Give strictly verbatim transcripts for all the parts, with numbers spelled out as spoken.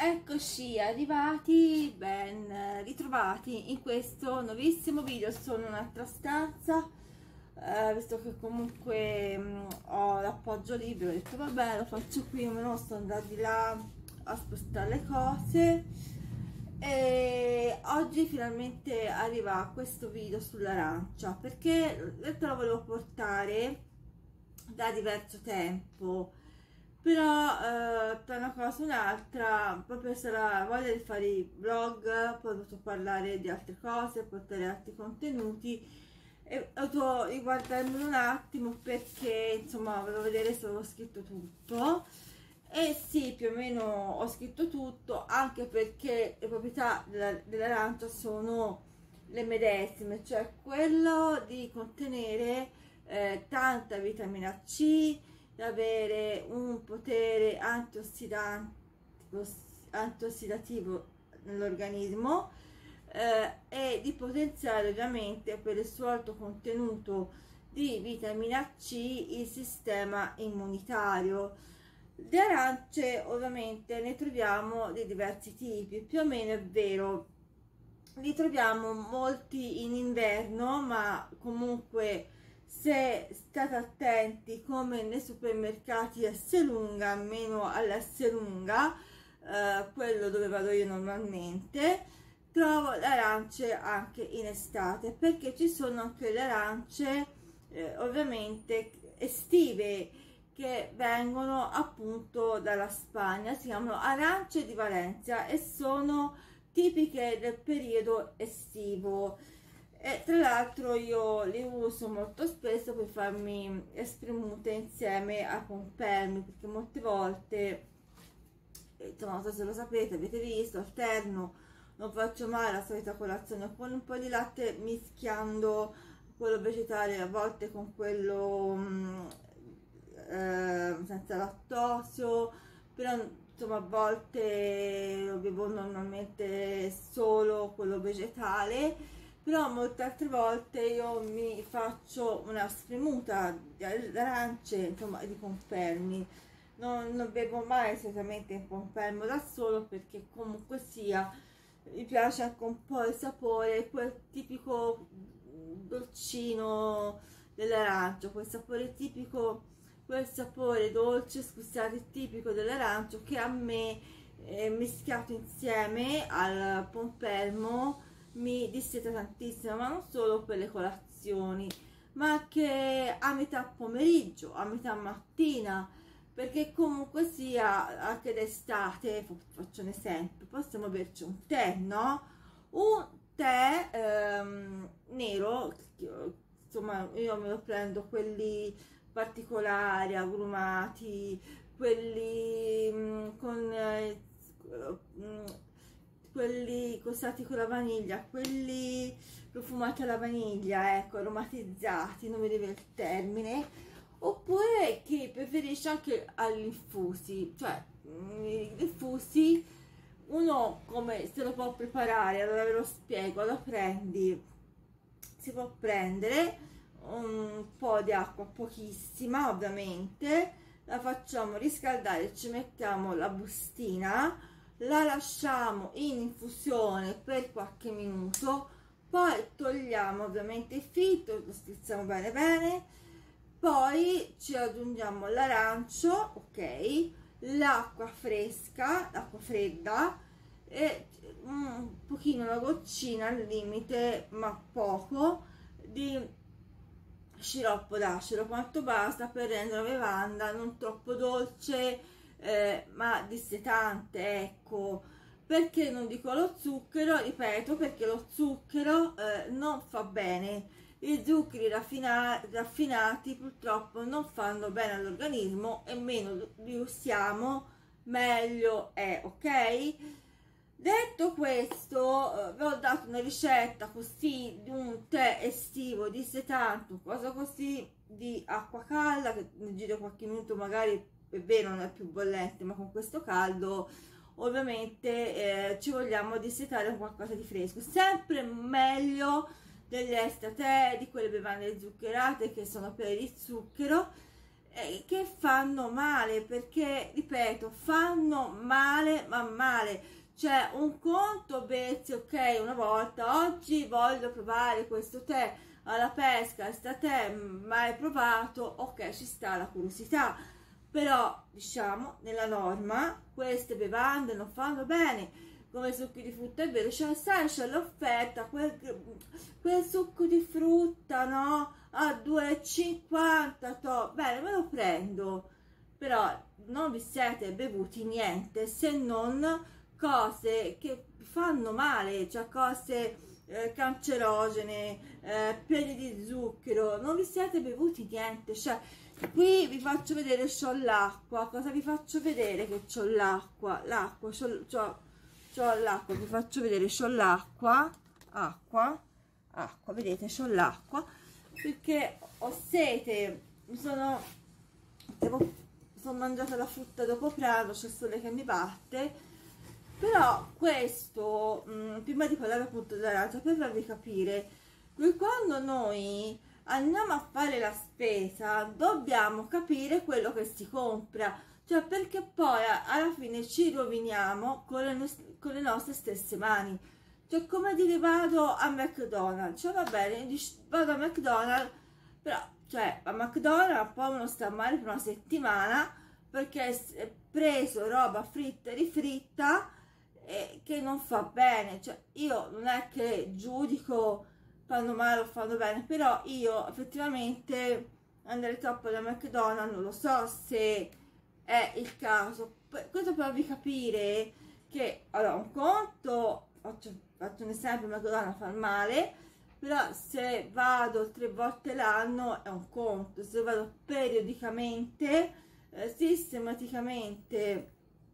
Eccoci arrivati, ben ritrovati in questo nuovissimo video. Sono in un'altra stanza, eh, visto che comunque mh, ho l'appoggio libero, ho detto vabbè lo faccio qui, me lo sto andando di là a spostare le cose. E oggi finalmente arriva questo video sull'arancia, perché te lo volevo portare da diverso tempo, però eh, tra una cosa e un'altra, proprio se la voglia di fare i vlog, poi ho dovuto parlare di altre cose, portare altri contenuti e ho dovuto riguardarmelo un attimo, perché insomma volevo vedere se avevo scritto tutto. E sì, più o meno ho scritto tutto, anche perché le proprietà dell'arancia sono le medesime, cioè quello di contenere eh, tanta vitamina C, di avere un potere antiossidante, antiossidativo nell'organismo eh, e di potenziare ovviamente per il suo alto contenuto di vitamina C il sistema immunitario. Di arance ovviamente ne troviamo di diversi tipi, più o meno è vero, li troviamo molti in inverno, ma comunque se state attenti, come nei supermercati Esselunga, meno all'Esselunga, eh, quello dove vado io normalmente, trovo le arance anche in estate, perché ci sono anche le arance eh, ovviamente estive, che vengono appunto dalla Spagna, si chiamano arance di Valencia e sono tipiche del periodo estivo. E tra l'altro io li uso molto spesso per farmi spremute insieme a pompermi, perché molte volte, insomma, non so se lo sapete, avete visto, alterno, non faccio mai la solita colazione con un po' di latte mischiando quello vegetale, a volte con quello mh, eh, senza lattosio, però insomma a volte lo bevo normalmente solo quello vegetale, però molte altre volte io mi faccio una spremuta di arance, insomma di pompermi. Non, non bevo mai solitamente il pompermo da solo, perché comunque sia mi piace anche un po' il sapore, quel tipico dolcino dell'arancio, quel sapore tipico, quel sapore dolce, scusate, tipico dell'arancio, che a me eh, mischiato insieme al pompermo mi disseta tantissimo, ma non solo per le colazioni, ma anche a metà pomeriggio, a metà mattina, perché comunque sia anche d'estate, faccio un esempio, possiamo berci un tè, no? Un tè ehm, nero, insomma io me lo prendo quelli particolari, agrumati, quelli mh, con eh, mh, quelli costati con la vaniglia, quelli profumati alla vaniglia, ecco, aromatizzati, non mi deve il termine, oppure chi preferisce anche agli infusi, cioè gli infusi uno come se lo può preparare, allora ve lo spiego. Lo prendi, si può prendere un po' di acqua, pochissima ovviamente, la facciamo riscaldare, ci mettiamo la bustina, la lasciamo in infusione per qualche minuto, poi togliamo ovviamente il filtro, lo strizziamo bene bene, poi ci aggiungiamo l'arancio, ok, l'acqua fresca, l'acqua fredda e un pochino, una goccina al limite, ma poco, di sciroppo d'acero, quanto basta per rendere la bevanda non troppo dolce eh, ma dissetante, ecco. Perché non dico lo zucchero? Ripeto, perché lo zucchero eh, non fa bene. I zuccheri raffina raffinati purtroppo non fanno bene all'organismo, e meno li usiamo meglio è, ok? Detto questo, eh, vi ho dato una ricetta così di un tè estivo dissetante, cosa così, di acqua calda, che nel giro di qualche minuto magari è vero non è più bollente, ma con questo caldo ovviamente eh, ci vogliamo dissetare con qualcosa di fresco, sempre meglio degli extra tè, di quelle bevande zuccherate che sono piene di zucchero. eh, che fanno male, perché ripeto, fanno male ma male. Cioè, un conto bersi, ok, una volta, oggi voglio provare questo tè alla pesca, sta tè mai provato, ok, ci sta la curiosità, però diciamo nella norma queste bevande non fanno bene, come succhi di frutta. È vero, c'è sai, c'è l'offerta, quel, quel succo di frutta, no, a due e cinquanta, to, bene, me lo prendo, però non vi siete bevuti niente se non cose che fanno male, cioè cose eh, cancerogene, eh, pieni di zucchero, non vi siete bevuti niente. Cioè, qui vi faccio vedere, c'ho l'acqua, cosa vi faccio vedere? Che c'ho l'acqua, l'acqua, c'ho, c'ho, c'ho l'acqua, vi faccio vedere, c'ho l'acqua, acqua, acqua, vedete, c'ho l'acqua, perché ho sete, mi sono, devo, sono mangiata la frutta dopo pranzo, c'è il sole che mi batte. Però questo, mh, prima di parlare appunto dell'arancia, per farvi capire, che quando noi andiamo a fare la spesa dobbiamo capire quello che si compra, cioè perché poi alla fine ci roviniamo con le, con le nostre stesse mani. Cioè, come dire, vado a McDonald's, cioè va bene, vado a McDonald's, però cioè a McDonald's poi uno sta male per una settimana perché è preso roba fritta e rifritta, eh, che non fa bene. Cioè, io non è che giudico fanno male o fanno bene, però io effettivamente andare troppo da McDonald's non lo so se è il caso. Questo per farvi capire che, allora, un conto, faccio, faccio un esempio, McDonald's fa male, però se vado tre volte l'anno è un conto, se vado periodicamente, eh, sistematicamente,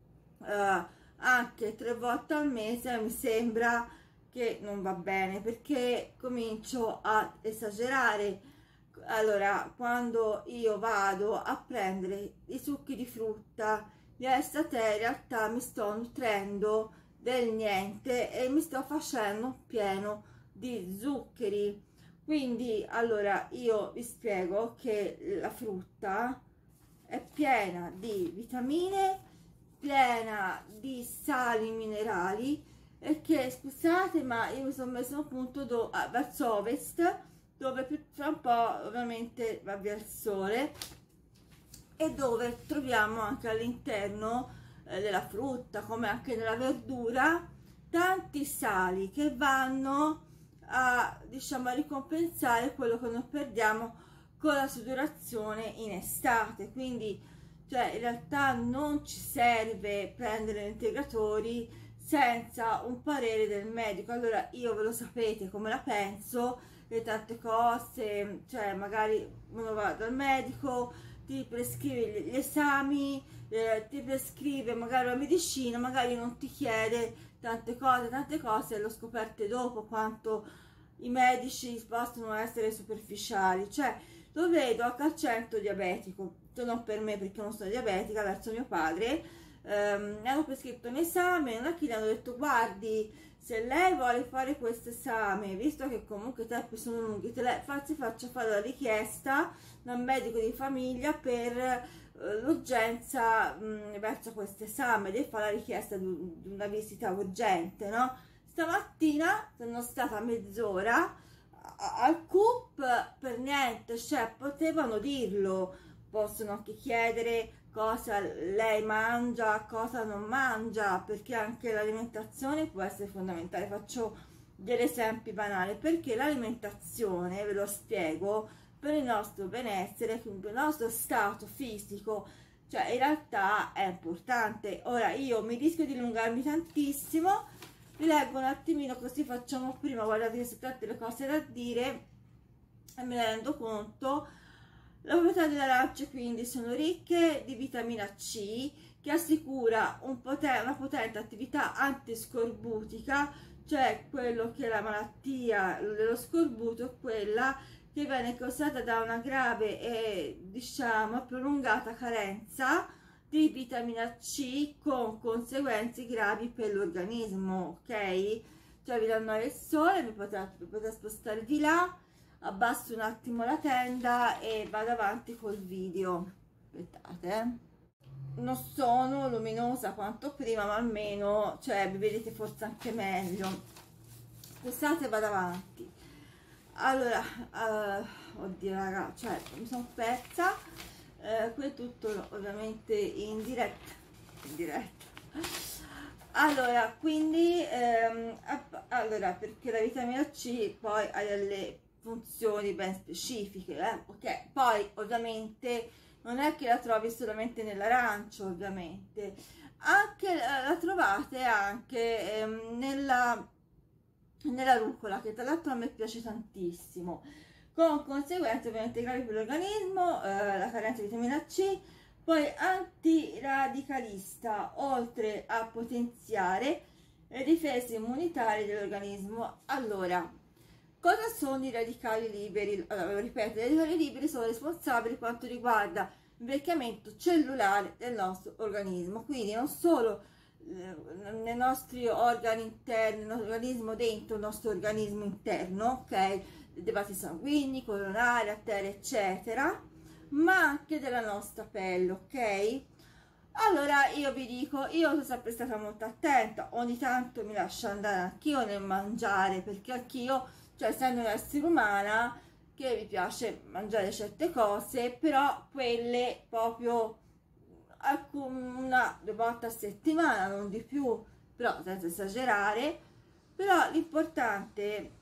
eh, anche tre volte al mese, mi sembra che non va bene, perché comincio a esagerare. Allora, quando io vado a prendere i succhi di frutta, gli estate, in realtà mi sto nutrendo del niente e mi sto facendo pieno di zuccheri. Quindi, allora, io vi spiego che la frutta è piena di vitamine, piena di sali minerali, e che, scusate, ma io mi sono messo appunto do, ah, verso ovest, dove più tra un po' ovviamente va via il sole, e dove troviamo anche all'interno eh, della frutta, come anche nella verdura, tanti sali che vanno a, diciamo, a ricompensare quello che noi perdiamo con la sudorazione in estate. Quindi, cioè, in realtà non ci serve prendere integratori senza un parere del medico. Allora, io, ve lo sapete come la penso, e tante cose, cioè magari uno va dal medico, ti prescrive gli esami, eh, ti prescrive magari la medicina, magari non ti chiede tante cose, tante cose l'ho scoperte dopo quanto i medici possono essere superficiali. Cioè, lo vedo acca cento diabetico, non per me perché non sono diabetica, verso mio padre, ehm, mi hanno prescritto un esame, non è che gli hanno detto: guardi, se lei vuole fare questo esame, visto che comunque i tempi sono lunghi, te le, si faccia fare la richiesta da un medico di famiglia per eh, l'urgenza verso questo esame, deve fare la richiesta di, di una visita urgente, no? Stamattina sono stata mezz'ora al C U P per niente, cioè potevano dirlo, possono anche chiedere cosa lei mangia, cosa non mangia, perché anche l'alimentazione può essere fondamentale. Faccio degli esempi banali, perché l'alimentazione, ve lo spiego, per il nostro benessere, per il nostro stato fisico, cioè in realtà è importante. Ora, io mi rischio di dilungarmi tantissimo, vi leggo un attimino così facciamo prima, guardate che sono tante le cose da dire e me ne rendo conto. Le proprietà delle arance quindi sono ricche di vitamina C, che assicura un poten una potente attività antiscorbutica, cioè quello che è la malattia dello scorbuto è quella che viene causata da una grave e, diciamo, prolungata carenza di vitamina C, con conseguenze gravi per l'organismo, ok? Cioè, vi danno il sole, vi potete, vi potete spostare di là, abbasso un attimo la tenda e vado avanti col video. aspettate, eh. Non sono luminosa quanto prima, ma almeno, cioè, vi vedete forse anche meglio. Scusate, vado avanti. Allora, uh, oddio raga, cioè, mi sono persa. Uh, qui è tutto ovviamente in diretta. In diretta. Allora, quindi, ehm, allora, perché la vitamina C poi ha delle funzioni ben specifiche, eh? Ok, poi ovviamente non è che la trovi solamente nell'arancio, ovviamente, anche la trovate anche ehm, nella, nella rucola, che tra l'altro a me piace tantissimo, con conseguenze ovviamente gravi per l'organismo, eh, la carenza di vitamina C. Poi antiradicalista, oltre a potenziare le difese immunitarie dell'organismo. Allora, cosa sono i radicali liberi? Allora, ripeto, i radicali liberi sono responsabili per quanto riguarda l'invecchiamento cellulare del nostro organismo, quindi non solo eh, nei nostri organi interni, nel nostro organismo, dentro il nostro organismo interno, ok? Dei vasi sanguigni, coronari, arterie, eccetera, ma anche della nostra pelle, ok? Allora io vi dico, io sono sempre stata molto attenta, ogni tanto mi lascio andare anch'io nel mangiare, perché anch'io, cioè essendo un'essere umana che mi piace mangiare certe cose, però quelle proprio una due volte a settimana, non di più, però senza esagerare. Però l'importante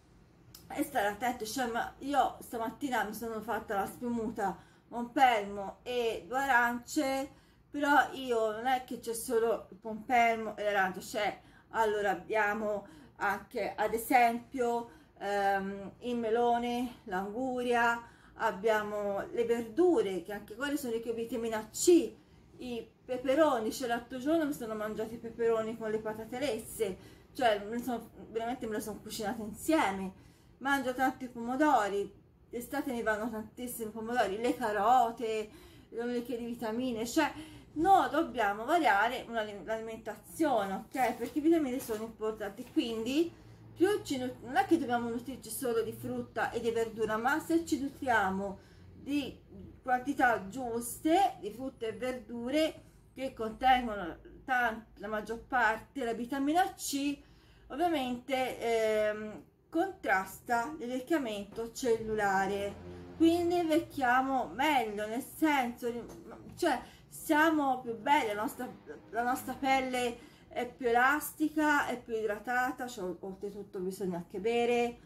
è stare attenti, cioè, ma io stamattina mi sono fatta la spremuta pompelmo e due arance, però io non è che c'è solo il pompelmo e l'arancia, c'è, allora abbiamo anche ad esempio ehm, il melone, l'anguria, abbiamo le verdure che anche quelle sono ricche di vitamina C, i peperoni, cioè l'altro giorno mi sono mangiati i peperoni con le patate lesse, cioè me sono, veramente me le sono cucinate insieme. Mangio tanti pomodori, d'estate mi vanno tantissimi pomodori, le carote, le ricche di vitamine, cioè noi dobbiamo variare l'alimentazione, ok? Perché i vitamine sono importanti, quindi più ci, non è che dobbiamo nutrirci solo di frutta e di verdura, ma se ci nutriamo di quantità giuste di frutta e verdure che contengono tanto, la maggior parte la vitamina C, ovviamente ehm, contrasta l'invecchiamento cellulare, quindi invecchiamo meglio, nel senso, cioè siamo più belli, la nostra, la nostra pelle è più elastica, è più idratata, cioè, oltretutto bisogna anche bere,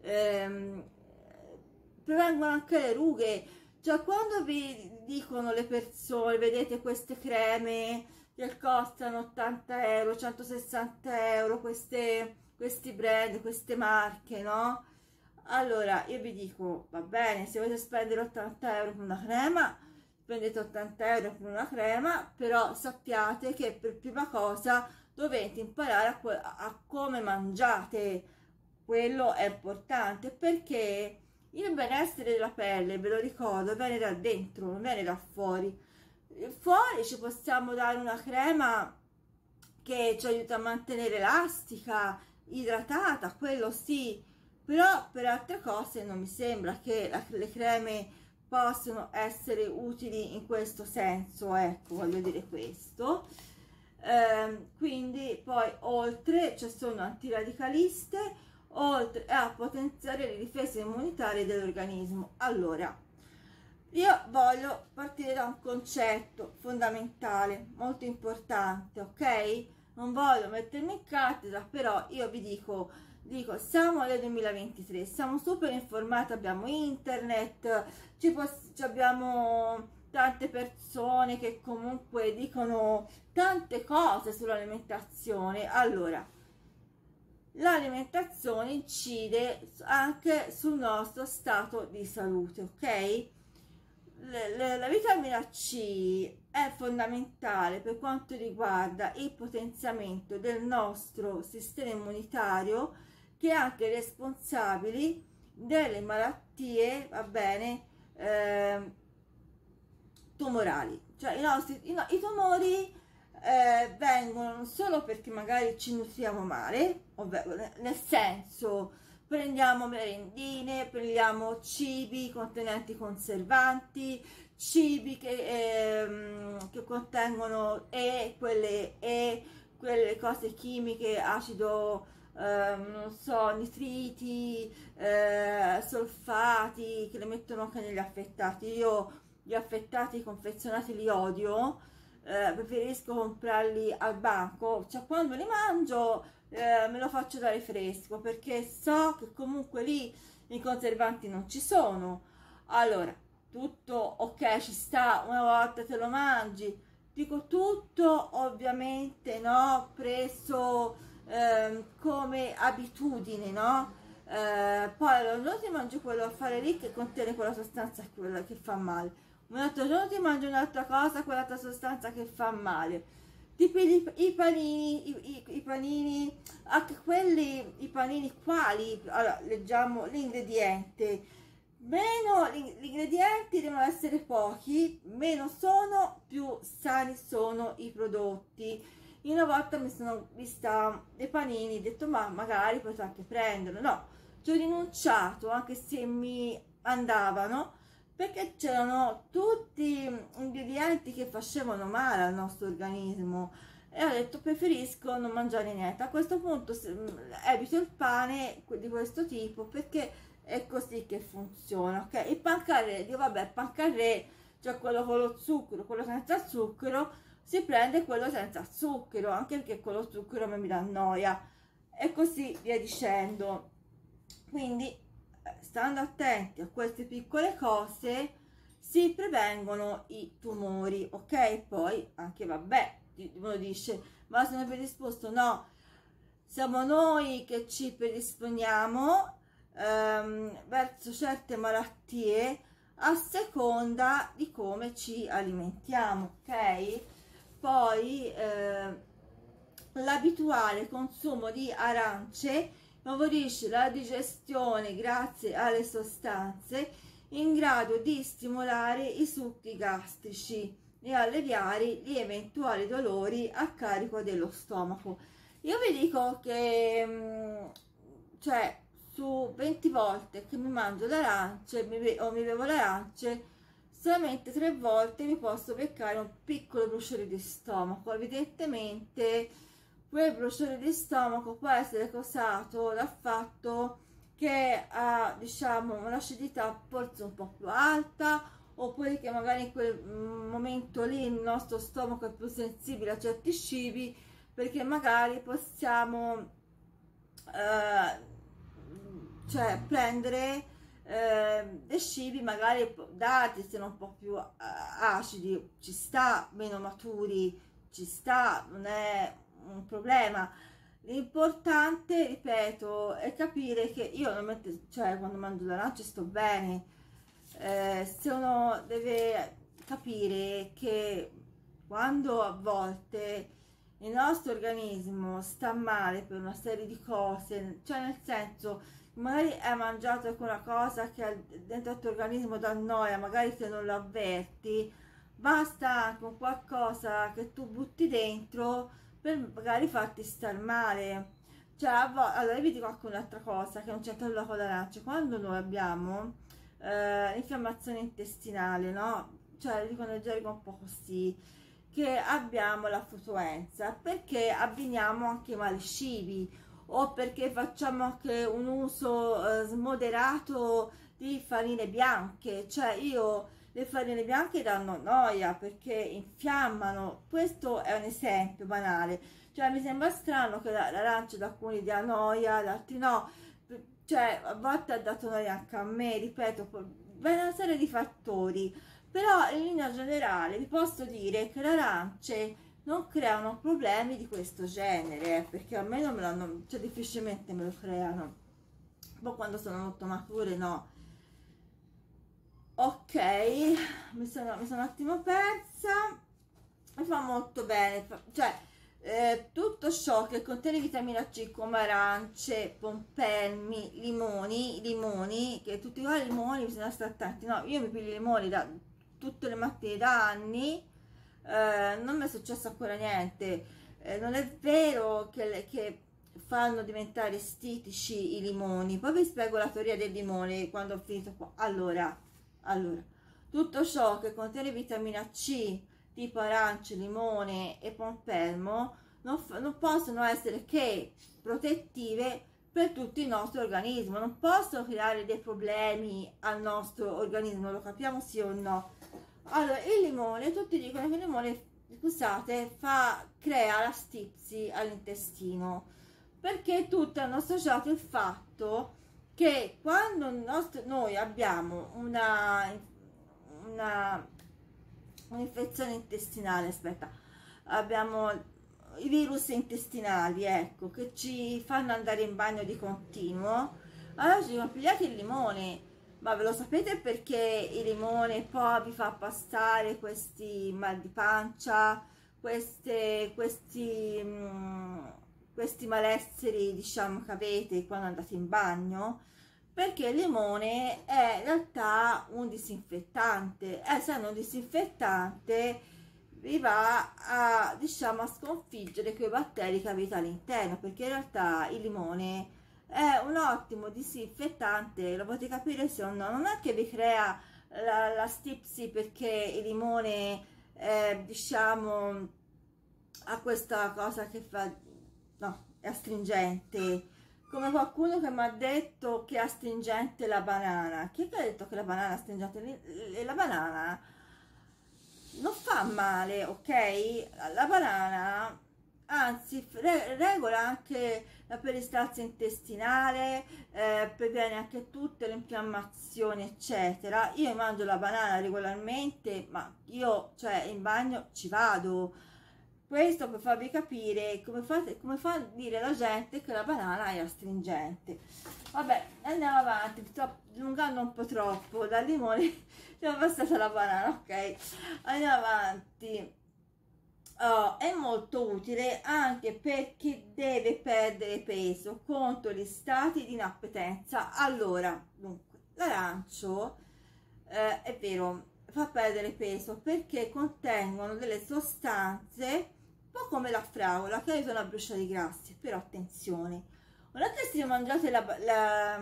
ehm, prevengono anche le rughe, cioè quando vi dicono le persone, vedete queste creme che costano ottanta euro, centosessanta euro, queste questi brand, queste marche, no? Allora io vi dico, va bene, se volete spendere ottanta euro per una crema, spendete ottanta euro per una crema, però sappiate che per prima cosa dovete imparare a, a come mangiate, quello è importante, perché il benessere della pelle, ve lo ricordo, viene da dentro, non viene da fuori. Fuori ci possiamo dare una crema che ci aiuta a mantenere elastica, idratata, quello sì, però per altre cose non mi sembra che la, le creme possano essere utili in questo senso, ecco, voglio dire questo. Eh, quindi poi oltre ci sono antiradicaliste, oltre a potenziare le difese immunitarie dell'organismo. Allora, io voglio partire da un concetto fondamentale, molto importante, ok? Non voglio mettermi in cattedra, però io vi dico, dico siamo nel duemilaventitré, siamo super informati, abbiamo internet, ci, ci abbiamo tante persone che comunque dicono tante cose sull'alimentazione. Allora, l'alimentazione incide anche sul nostro stato di salute, ok? La vitamina C è fondamentale per quanto riguarda il potenziamento del nostro sistema immunitario, che è anche responsabile delle malattie, va bene, eh, tumorali. Cioè i nostri i, i tumori eh, vengono non solo perché magari ci nutriamo male, ovvero nel senso prendiamo merendine, prendiamo cibi contenenti conservanti, cibi che, ehm, che contengono e quelle, e quelle cose chimiche, acido, ehm, non so, nitriti, eh, solfati, che le mettono anche negli affettati. Io gli affettati confezionati li odio, eh, preferisco comprarli al banco, cioè quando li mangio eh, me lo faccio dare fresco, perché so che comunque lì i conservanti non ci sono. Allora, tutto ok, ci sta, una volta te lo mangi, dico tutto ovviamente, no, preso ehm, come abitudine, no? Eh, poi un giorno ti mangi quello a fare lì che contiene quella sostanza, quella che fa male, un altro giorno ti mangi un'altra cosa, quell'altra sostanza che fa male. Tipo i, i panini, i, i, i panini, anche quelli, i panini quali, allora leggiamo l'ingrediente. Meno gli ingredienti devono essere pochi, meno sono, più sani sono i prodotti. Io una volta mi sono vista dei panini, ho detto ma magari potrò anche prenderlo, no, ci ho rinunciato anche se mi andavano, perché c'erano tutti ingredienti che facevano male al nostro organismo e ho detto preferisco non mangiare niente. A questo punto evito il pane di questo tipo perché è così che funziona, ok? Il pan carré, dico vabbè, pan carré, cioè quello con lo zucchero, quello senza zucchero, si prende quello senza zucchero, anche perché con lo zucchero mi dà noia e così via dicendo. Quindi stando attenti a queste piccole cose si prevengono i tumori, ok? Poi anche vabbè, uno dice ma sono predisposto? No, siamo noi che ci predisponiamo ehm, verso certe malattie a seconda di come ci alimentiamo, ok? Poi eh, l'abituale consumo di arance favorisce la digestione grazie alle sostanze in grado di stimolare i succhi gastrici e alleviare gli eventuali dolori a carico dello stomaco. Io vi dico che cioè su venti volte che mi mangio l'arancia o mi bevo l'arancia, solamente tre volte mi posso beccare un piccolo bruciore di stomaco. Evidentemente quel bruciore di stomaco può essere causato dal fatto che ha, diciamo, un'acidità forse un po' più alta, oppure che magari in quel momento lì il nostro stomaco è più sensibile a certi cibi, perché magari possiamo eh, cioè prendere eh, dei cibi magari dati siano un po' più eh, acidi, ci sta, meno maturi, ci sta, non è un problema. L'importante, ripeto, è capire che io non metto, cioè quando mangio l'arancia sto bene. Eh, se uno deve capire che quando a volte il nostro organismo sta male per una serie di cose, cioè nel senso magari hai mangiato alcuna cosa che dentro il tuo organismo dà noia, magari se non lo avverti, basta anche un qualcosa che tu butti dentro per magari farti star male. Cioè, allora vi dico anche un'altra cosa che non c'entra nulla con l'arancia. Quando noi abbiamo eh, infiammazione intestinale, no? Cioè, dicono il gergo un po' così, che abbiamo la flutuenza, perché abbiniamo anche i mali cibi o perché facciamo anche un uso eh, smoderato di farine bianche. Cioè, io le farine bianche danno noia perché infiammano. Questo è un esempio banale. Cioè mi sembra strano che l'arancia da alcuni dia noia, ad altri no, cioè a volte ha dato noia anche a me, ripeto, per una serie di fattori, però in linea generale vi posso dire che le arance non creano problemi di questo genere, perché a me non me l'hanno, cioè difficilmente me lo creano. Poi quando sono molto mature no. Ok, mi sono, mi sono un attimo persa. Mi fa molto bene, cioè eh, tutto ciò che contiene vitamina C come arance, pompelmi, limoni, limoni, che tutti i limoni bisogna stare attenti. No, io mi piglio i limoni da tutte le mattine da anni, eh, non mi è successo ancora niente. Eh, non è vero che, che fanno diventare stitici i limoni. Poi vi spiego la teoria del limone quando ho finito qua. Allora, allora tutto ciò che contiene vitamina C, tipo arance, limone e pompelmo, non, non possono essere che protettive per tutto il nostro organismo, non possono creare dei problemi al nostro organismo, lo capiamo sì o no? Allora, il limone, tutti dicono che il limone, scusate, fa, crea la stipsi all'intestino, perché tutti hanno associato il fatto che quando nostro, noi abbiamo una, una un'infezione intestinale, aspetta, abbiamo i virus intestinali, ecco, che ci fanno andare in bagno di continuo, allora ci dicono pigliate il limone. Ma ve lo sapete perché il limone poi vi fa passare questi mal di pancia, queste, questi, mh, questi malesseri, diciamo, che avete quando andate in bagno? Perché il limone è in realtà un disinfettante, essendo un disinfettante vi va a, diciamo, a sconfiggere quei batteri che avete all'interno, perché in realtà il limone è un ottimo disinfettante, lo potete capire se o no, non è che vi crea la, la stipsi perché il limone eh, diciamo ha questa cosa che fa, no, è astringente, come qualcuno che mi ha detto che è astringente la banana. Chi è che ha detto che la banana è astringente? La banana non fa male, ok? La banana anzi re regola anche la peristalsi intestinale, eh, previene anche tutte le infiammazioni eccetera. Io mangio la banana regolarmente, ma io cioè in bagno ci vado. Questo per farvi capire come, fate, come fa a dire la gente che la banana è astringente. Vabbè, andiamo avanti, mi sto allungando un po' troppo, dal limone siamo passati alla banana, ok? Andiamo avanti. Oh, è molto utile anche per chi deve perdere peso contro gli stati di inappetenza. Allora, dunque, l'arancio eh, è vero, fa perdere peso perché contengono delle sostanze un po' come la fragola che aiutano a bruciare i grassi. Però attenzione, non è che se mangiate la, la,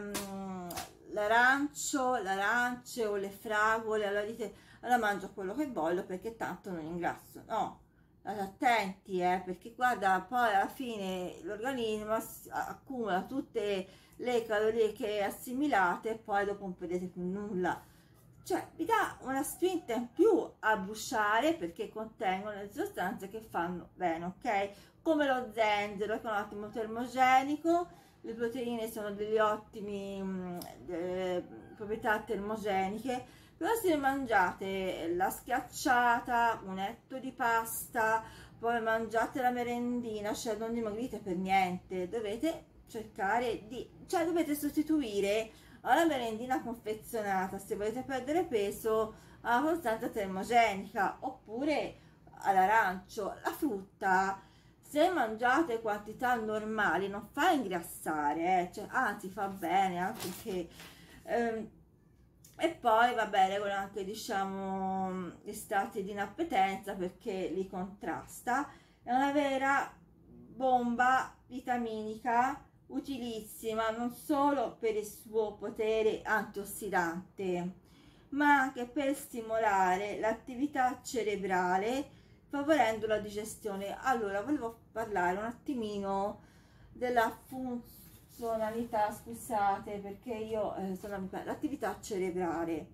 l'arancio, l'arance o le fragole, allora dite allora mangio quello che voglio perché tanto non ingrasso. No, state attenti, eh, perché guarda, poi alla fine l'organismo accumula tutte le calorie che assimilate e poi dopo non vedete più nulla. Cioè vi dà una spinta in più a bruciare perché contengono le sostanze che fanno bene, ok? Come lo zenzero, che è un ottimo termogenico. Le proteine sono delle ottime mh, eh, proprietà termogeniche. Però se mangiate la schiacciata, un etto di pasta, poi mangiate la merendina, cioè non dimagrite per niente, dovete cercare di, cioè dovete sostituire alla merendina confezionata se volete perdere peso alla costanza termogenica, oppure all'arancio. La frutta, se mangiate quantità normali, non fa ingrassare, eh? Cioè, anzi fa bene anche che ehm, e poi vabbè regola anche diciamo gli stati di inappetenza perché li contrasta. È una vera bomba vitaminica utilissima non solo per il suo potere antiossidante ma anche per stimolare l'attività cerebrale favorendo la digestione. Allora volevo parlare un attimino della funzionalità, scusate perché io eh, sono l'attività cerebrale.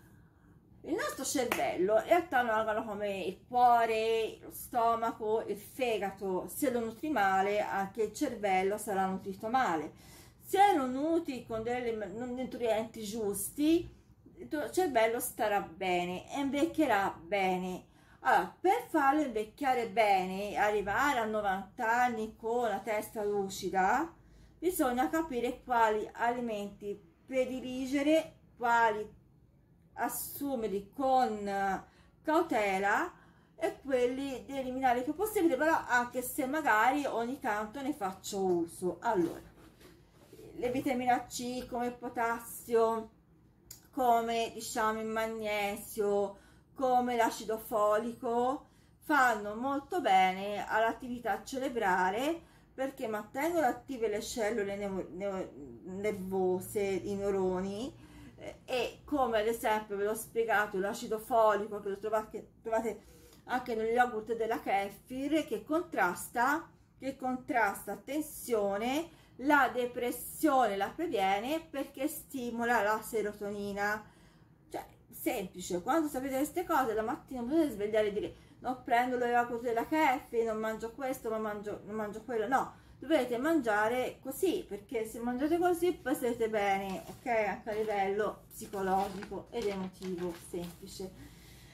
Il nostro cervello in realtà è un organo come il cuore, lo stomaco, il fegato. Se lo nutri male, anche il cervello sarà nutrito male. Se lo nutri con dei nutrienti giusti, il tuo cervello starà bene e invecchierà bene. Allora, per farlo invecchiare bene, arrivare a novanta anni con la testa lucida, bisogna capire quali alimenti prediligere, quali assumerli con cautela e quelli di eliminare il più possibile, però anche se magari ogni tanto ne faccio uso. Allora, le vitamina C come il potassio, come diciamo il magnesio, come l'acido folico fanno molto bene all'attività cerebrale perché mantengono attive le cellule nervose, i neuroni, eh, e come ad esempio ve l'ho spiegato l'acido folico, che lo trovate, trovate anche nello yogurt della Kefir, che contrasta, che contrasta, attenzione, la depressione, la previene perché stimola la serotonina. Cioè, semplice, quando sapete queste cose la mattina non potete svegliare e dire non prendo lo yogurt della Kefir, non mangio questo, non mangio, non mangio quello, no, dovete mangiare così, perché se mangiate così poi starete bene, ok, anche a livello psicologico ed emotivo, semplice.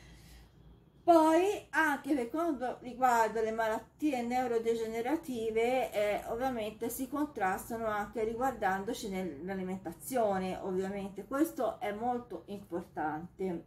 Poi anche per quanto riguarda le malattie neurodegenerative, eh, ovviamente si contrastano anche riguardandoci nell'alimentazione, ovviamente questo è molto importante.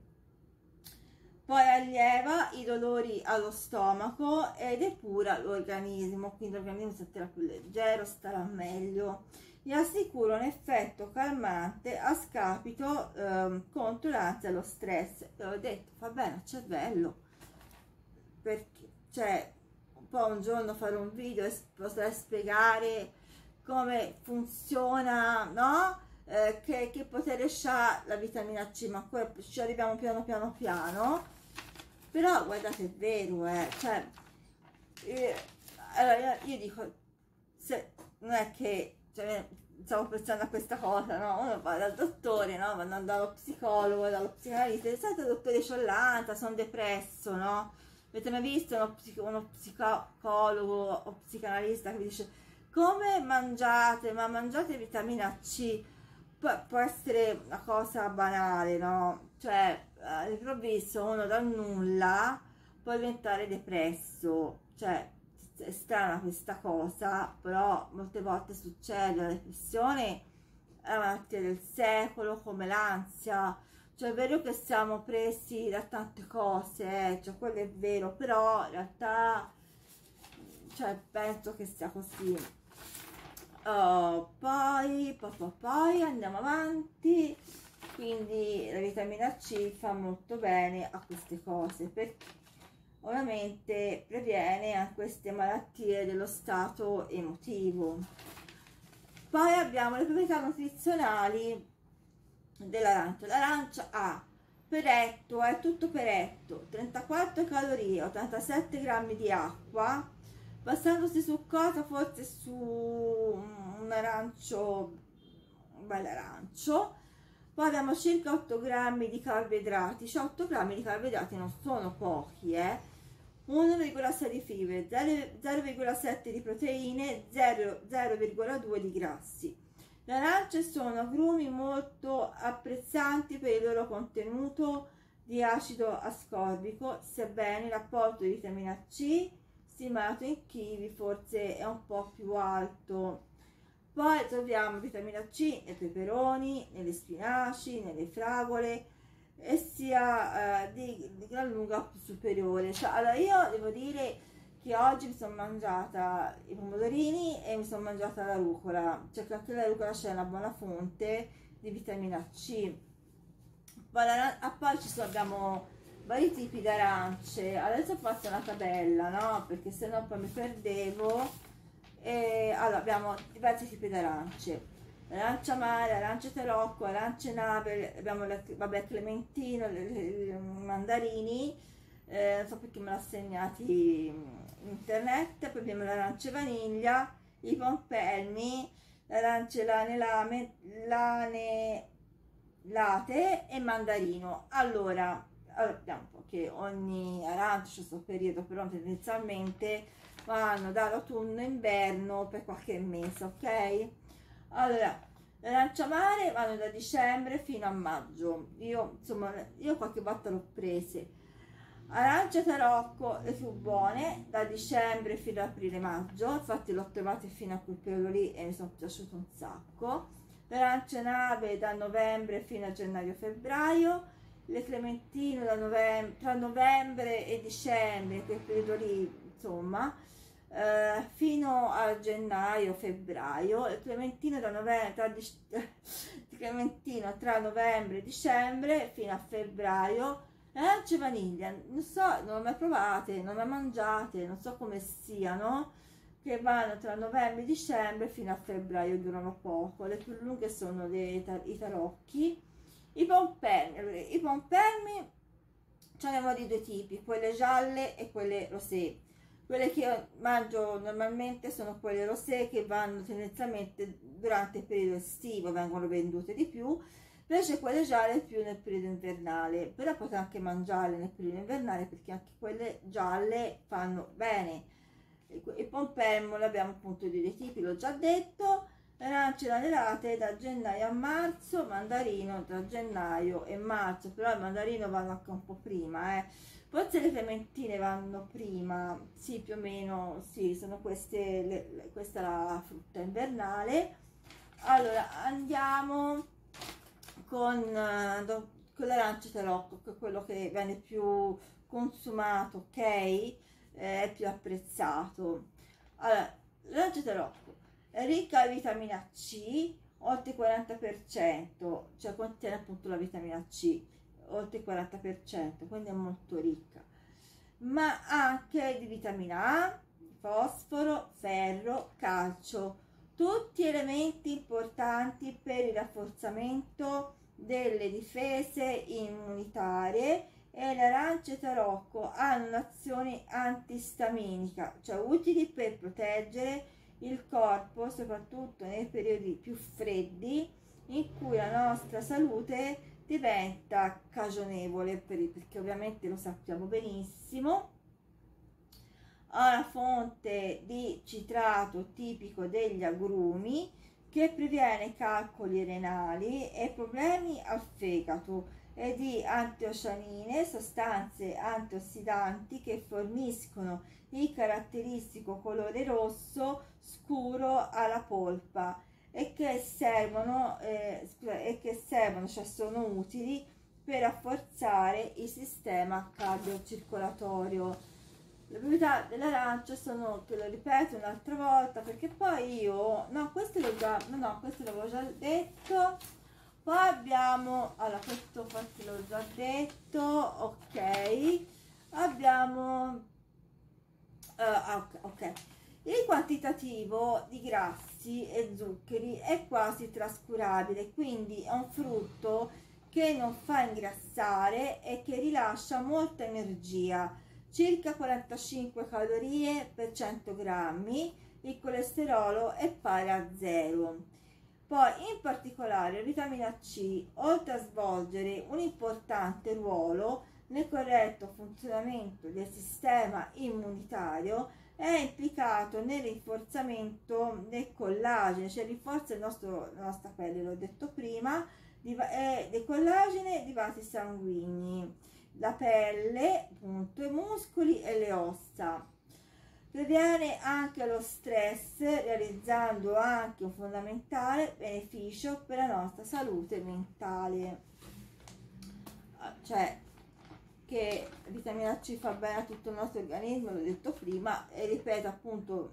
Poi allieva i dolori allo stomaco ed epura l'organismo, quindi l'organismo sarà più leggero, starà meglio. Vi assicura un effetto calmante a scapito ehm, contro l'ansia e lo stress. E ho detto, fa bene al cervello, perché, cioè, un po' un giorno fare un video e potrei spiegare come funziona, no? Eh, che, che potere ha la vitamina C, ma ancora ci arriviamo piano piano piano. Però guardate, è vero, eh, cioè, eh, allora io, io dico, se non è che, cioè, stavo pensando a questa cosa, no? Uno va dal dottore, no? Vanno dallo psicologo, dallo psicanalista, e sai, dottore, c'ho l'ansia, sono depresso, no? Avete mai visto uno, psico, uno psicologo o psicanalista che vi dice come mangiate, ma mangiate vitamina C? Pu può essere una cosa banale, no? Cioè, all'improvviso uno dal nulla può diventare depresso, cioè è strana questa cosa, però molte volte succede. La depressione è una malattia del secolo, come l'ansia. Cioè è vero che siamo presi da tante cose, eh, cioè quello è vero, però in realtà, cioè, penso che sia così. Oh, poi, poi, poi, poi andiamo avanti. Quindi la vitamina C fa molto bene a queste cose, perché ovviamente previene a queste malattie dello stato emotivo. Poi abbiamo le proprietà nutrizionali dell'arancia. L'arancia ha peretto, è tutto peretto, trentaquattro calorie, ottantasette grammi di acqua, basandosi su cosa? Forse su un arancio, un bel arancio. Poi abbiamo circa otto grammi di carboidrati, cioè otto grammi di carboidrati non sono pochi, eh? uno virgola sei di fibre, zero virgola sette di proteine, zero virgola due di grassi. Le arance sono agrumi molto apprezzanti per il loro contenuto di acido ascorbico, sebbene l'apporto di vitamina C, stimato in kiwi, forse è un po' più alto. Poi troviamo vitamina C nei peperoni, nelle spinaci, nelle fragole, e sia eh, di, di gran lunga superiore. Cioè, allora io devo dire che oggi mi sono mangiata i pomodorini e mi sono mangiata la rucola, cioè che anche la rucola c'è una buona fonte di vitamina C. Poi, la, poi ci sono, abbiamo vari tipi di arance. Adesso ho fatto una tabella, no? Perché sennò poi mi perdevo. E allora abbiamo diversi tipi di arance: arancia mare, arancia tarocco, arance nave, abbiamo le, vabbè, clementino, le, le, i mandarini, eh, non so perché me l'ha segnati in internet. Poi abbiamo l'arancia vaniglia, i pompelmi, l'arancia lane, lame, lane latte e mandarino. Allora, allora vediamo un po' che ogni arancia c'è questo periodo, però tendenzialmente vanno dall'autunno inverno per qualche mese, ok? Allora, l'arancia mare vanno da dicembre fino a maggio. Io insomma, io qualche volta l'ho prese. Arancia tarocco, le più buone, da dicembre fino ad aprile-maggio, infatti l'ho trovate fino a quel periodo lì e mi sono piaciuto un sacco. L'arancia nave da novembre fino a gennaio-febbraio, le clementine da novembre, tra novembre e dicembre, quel periodo lì, insomma, eh, fino a gennaio-febbraio, le clementine da novembre, tra, clementino tra novembre e dicembre fino a febbraio. Arance vaniglia, non so, non le ho mai provate, non le ho mangiate, non so come siano, che vanno tra novembre e dicembre fino a febbraio, durano poco. Le più lunghe sono le, i tarocchi I pompermi, allora, i pompermi ce ne abbiamo di due tipi, quelle gialle e quelle rosé. Quelle che io mangio normalmente sono quelle rosé, che vanno tendenzialmente durante il periodo estivo, vengono vendute di più, invece quelle gialle più nel periodo invernale. Però potete anche mangiarle nel periodo invernale, perché anche quelle gialle fanno bene. Il pompermo l'abbiamo appunto di due tipi, l'ho già detto. Arance lanelate da gennaio a marzo, mandarino tra gennaio e marzo, però il mandarino vanno anche un po' prima, eh. Forse le clementine vanno prima, sì, più o meno, sì, sono queste, le, le, questa è la frutta invernale. Allora, andiamo con, uh, con l'arancia tarocco, che è quello che viene più consumato, ok? Eh, è più apprezzato. Allora, l'arancia tarocco è ricca di vitamina C, oltre il quaranta per cento, cioè contiene appunto la vitamina C, oltre il quaranta per cento, quindi è molto ricca, ma anche di vitamina A, fosforo, ferro, calcio, tutti elementi importanti per il rafforzamento delle difese immunitarie. E le arance tarocco hanno un'azione antistaminica, cioè utili per proteggere il corpo, soprattutto nei periodi più freddi in cui la nostra salute diventa cagionevole, perché ovviamente lo sappiamo benissimo. Ha una fonte di citrato tipico degli agrumi che previene calcoli renali e problemi al fegato, e di antocianine, sostanze antiossidanti che forniscono il caratteristico colore rosso scuro alla polpa e che servono, eh, e che servono, cioè sono utili per rafforzare il sistema cardiocircolatorio. Le proprietà dell'arancia sono, che lo ripeto un'altra volta, perché poi io, no, questo l'ho già, no, no, questo l'avevo già detto. Poi abbiamo, allora questo forse l'ho già detto, ok, abbiamo, uh, ok, ok, il quantitativo di grassi e zuccheri è quasi trascurabile, quindi è un frutto che non fa ingrassare e che rilascia molta energia, circa quarantacinque calorie per cento grammi, il colesterolo è pari a zero. Poi in particolare la vitamina C, oltre a svolgere un importante ruolo nel corretto funzionamento del sistema immunitario, è implicato nel rinforzamento del collagene, cioè rinforza il nostro, la nostra pelle, l'ho detto prima, e del collagene di vasi sanguigni, la pelle, appunto, i muscoli e le ossa. Previene anche lo stress, realizzando anche un fondamentale beneficio per la nostra salute mentale. Cioè che la vitamina C fa bene a tutto il nostro organismo, l'ho detto prima, e ripeto appunto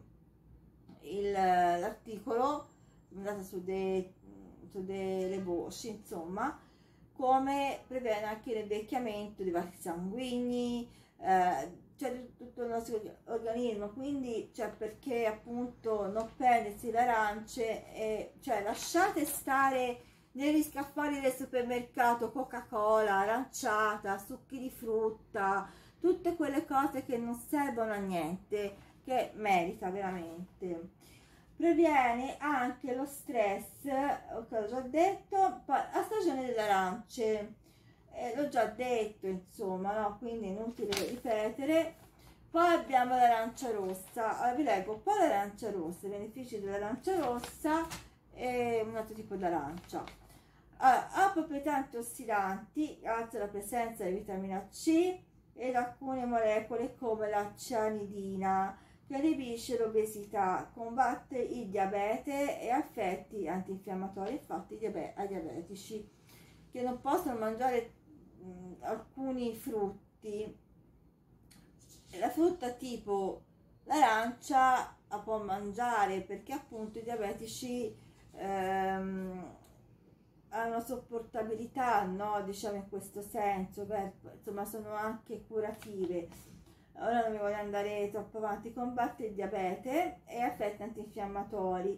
l'articolo andato su, de, su delle voci, insomma, come previene anche l'invecchiamento dei vasi sanguigni, eh, cioè tutto il nostro organismo, quindi cioè perché appunto non prendersi le arance, e cioè lasciate stare negli scaffali del supermercato Coca-Cola, aranciata, succhi di frutta, tutte quelle cose che non servono a niente, che merita veramente. Previene anche lo stress, ok, ho già detto. La stagione delle arance, eh, l'ho già detto, insomma, no? Quindi è inutile ripetere. Poi abbiamo l'arancia rossa. Allora vi leggo un po' l'arancia rossa, i benefici dell'arancia rossa e un altro tipo di arancia. Allora, ha proprietà antiossidanti grazie alla presenza di vitamina C ed alcune molecole come la cianidina, che inibisce l'obesità, combatte il diabete e effetti antinfiammatori. Infatti ai diabetici che non possono mangiare mh, alcuni frutti, la frutta tipo l'arancia la può mangiare, perché appunto i diabetici ehm, hanno una sopportabilità, no, diciamo, in questo senso, per, insomma sono anche curative. Ora non mi voglio andare troppo avanti. Combatte il diabete e effetti antinfiammatori,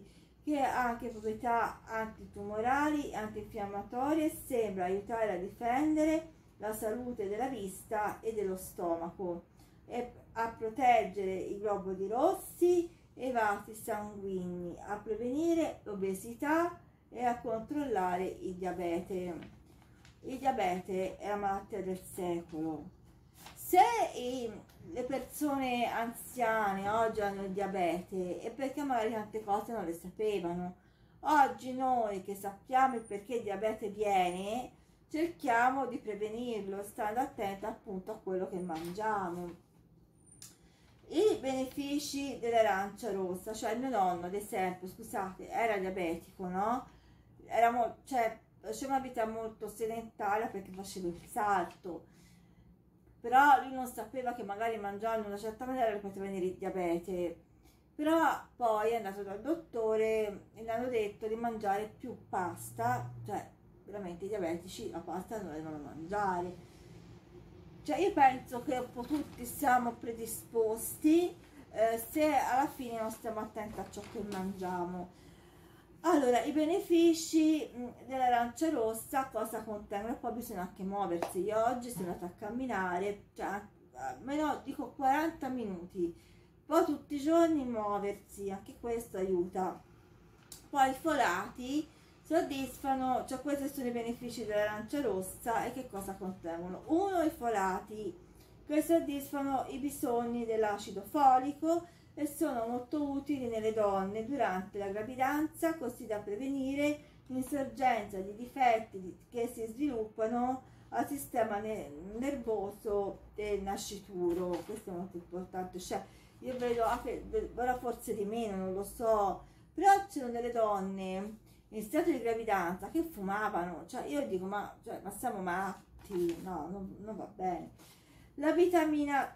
che ha anche proprietà antitumorali e antinfiammatorie, sembra aiutare a difendere la salute della vista e dello stomaco, e a proteggere i globuli rossi e i vasi sanguigni, a prevenire l'obesità e a controllare il diabete. Il diabete è la malattia del secolo. Se i, le persone anziane oggi hanno il diabete è perché magari tante cose non le sapevano. Oggi noi che sappiamo il perché il diabete viene, cerchiamo di prevenirlo, stando attenti appunto a quello che mangiamo. I benefici dell'arancia rossa, cioè il mio nonno ad esempio, scusate, era diabetico, no? Eravamo, cioè, faceva una vita molto sedentaria perché faceva il salto, però lui non sapeva che magari mangiando in una certa maniera gli poteva venire il diabete. Però poi è andato dal dottore e gli hanno detto di mangiare più pasta, cioè veramente i diabetici la pasta non la devono mangiare. Cioè io penso che un po' tutti siamo predisposti eh, se alla fine non stiamo attenti a ciò che mangiamo. Allora, i benefici dell'arancia rossa cosa contengono? Poi bisogna anche muoversi. Io oggi sono andata a camminare, cioè almeno dico quaranta minuti, poi tutti i giorni muoversi, anche questo aiuta. Poi i folati soddisfano, cioè questi sono i benefici dell'arancia rossa. E che cosa contengono? Uno, i folati che soddisfano i bisogni dell'acido folico e sono molto utili nelle donne durante la gravidanza, così da prevenire l'insorgenza di difetti che si sviluppano al sistema nervoso del nascituro. Questo è molto importante. Cioè io vedo anche, ora forse di meno, non lo so, però c'erano delle donne in stato di gravidanza che fumavano. Cioè io dico, ma, cioè, ma siamo matti? No, non, non va bene. La vitamina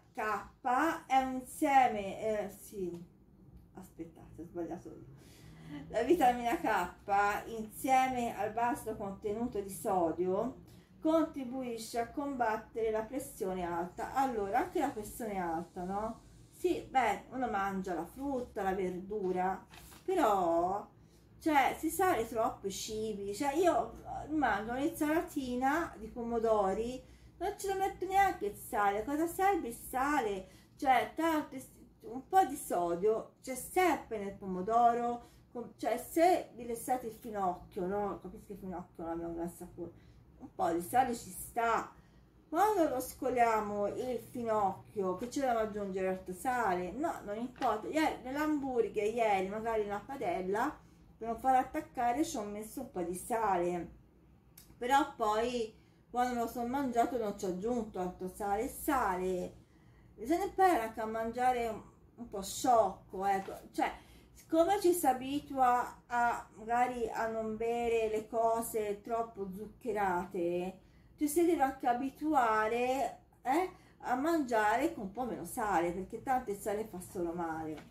K è un insieme, eh, sì, aspettate, ho sbagliato io. La vitamina K, insieme al basso contenuto di sodio, contribuisce a combattere la pressione alta. Allora, anche la pressione alta, no? Sì, beh, uno mangia la frutta, la verdura, però, cioè, si sale troppo i cibi. Cioè, io mangio un'insalatina di pomodori, non ce lo metto neanche il sale. Cosa serve il sale? Cioè, tanto, un po' di sodio c'è sempre nel pomodoro. Cioè, se vi lessate il finocchio, no? Capisco il finocchio non abbiamo un gran sapore, un po' di sale ci sta. Quando lo scoliamo il finocchio, che ci dobbiamo aggiungere altro sale? No, non importa. Ieri nell'hamburger, ieri magari una padella, per non far attaccare ci ho messo un po' di sale, però poi quando me lo sono mangiato non ci ho aggiunto altro sale. Sale bisogna imparare anche a mangiare un, un po' sciocco, ecco. Cioè, siccome ci si abitua a magari a non bere le cose troppo zuccherate, ci si deve anche abituare eh, a mangiare con un po' meno sale, perché tanto il sale fa solo male.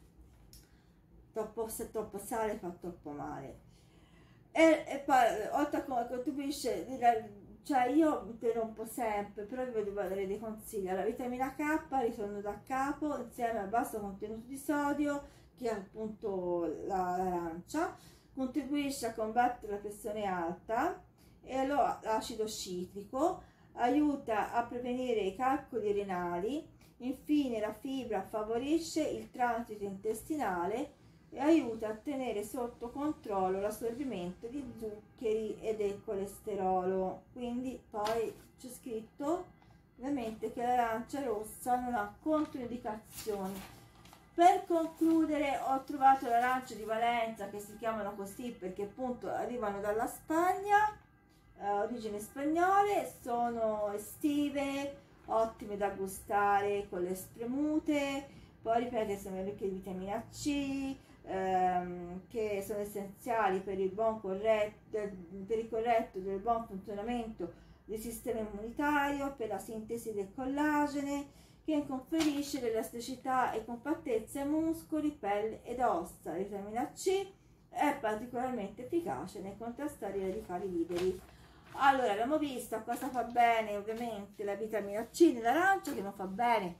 Troppo, se troppo sale fa troppo male. E, e poi oltre a come contribuisce, cioè io mi interrompo sempre, però vi voglio dare dei consigli. La vitamina K, ritorno da capo, insieme al basso contenuto di sodio, che è appunto l'arancia, contribuisce a combattere la pressione alta e l'acido citrico, aiuta a prevenire i calcoli renali. Infine la fibra favorisce il transito intestinale e aiuta a tenere sotto controllo l'assorbimento di zuccheri e del colesterolo. Quindi poi c'è scritto ovviamente che l'arancia rossa non ha controindicazioni. Per concludere, ho trovato l'arancia di Valenza, che si chiamano così perché appunto arrivano dalla Spagna, eh, origini spagnole, sono estive, ottime da gustare con le spremute. Poi ripeto, sono ricche di vitamina C, ehm, che sono essenziali per il buon corretto, per il corretto del buon funzionamento del sistema immunitario, per la sintesi del collagene, che conferisce l'elasticità e compattezza ai muscoli, pelle ed ossa. La vitamina C è particolarmente efficace nel contrastare i radicali liberi. Allora, abbiamo visto cosa fa bene ovviamente la vitamina C nell'arancia, che non fa bene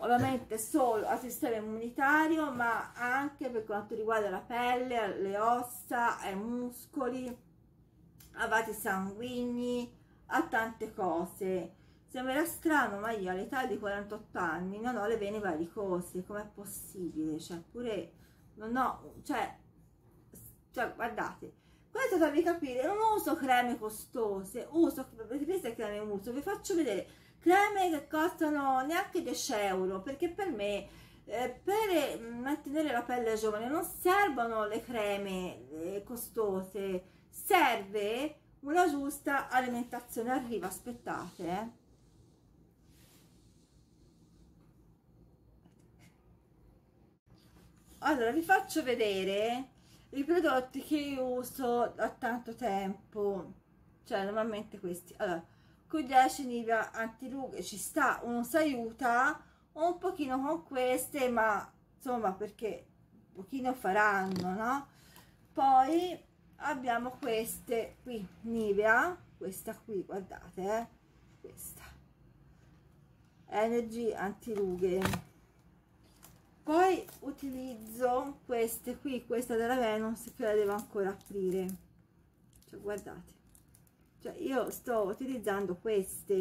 ovviamente solo al sistema immunitario, ma anche per quanto riguarda la pelle, le ossa, i muscoli, a vasi sanguigni, a tante cose. Sembra strano, ma io all'età di quarantotto anni non ho le vene varicose, com'è possibile? Cioè, pure non ho, cioè, cioè guardate, questo per farvi capire, non uso creme costose, uso, queste creme uso, vi faccio vedere creme che costano neanche dieci euro, perché per me, eh, per mantenere la pelle giovane non servono le creme eh, costose, serve una giusta alimentazione. Arriva, aspettate, eh. Allora vi faccio vedere i prodotti che io uso da tanto tempo, cioè normalmente questi. Allora, con dieci Nivea antirughe ci sta, uno si aiuta un pochino con queste, ma insomma, perché un pochino faranno, no? Poi abbiamo queste qui, Nivea, questa qui, guardate, eh, questa Energy antirughe. Poi utilizzo queste qui, questa della Venus, che la devo ancora aprire, cioè guardate, cioè io sto utilizzando queste,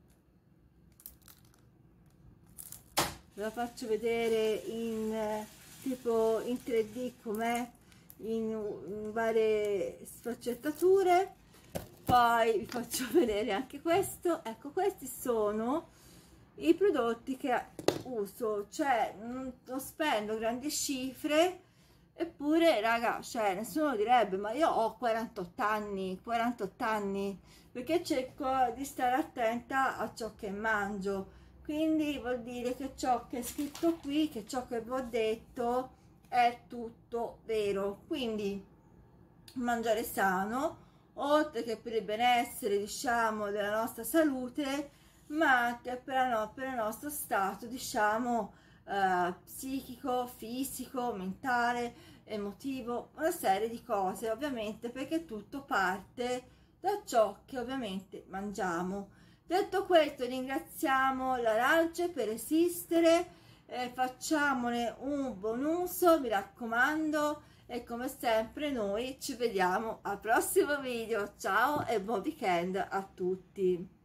ve la faccio vedere in eh, tipo in tre D com'è, in, in varie sfaccettature. Poi vi faccio vedere anche questo. Ecco, questi sono i prodotti che uso, cioè non spendo grandi cifre, eppure raga, cioè nessuno direbbe, ma io ho quarantotto anni, quarantotto anni, perché cerco di stare attenta a ciò che mangio, quindi vuol dire che ciò che è scritto qui, che ciò che vi ho detto è tutto vero. Quindi mangiare sano, oltre che per il benessere, diciamo, della nostra salute, ma anche per, no, per il nostro stato, diciamo, eh, psichico, fisico, mentale, emotivo, una serie di cose, ovviamente, perché tutto parte da ciò che ovviamente mangiamo. Detto questo, ringraziamo l'Arance per esistere, eh, facciamone un buon uso, mi raccomando, e come sempre noi ci vediamo al prossimo video. Ciao e buon weekend a tutti.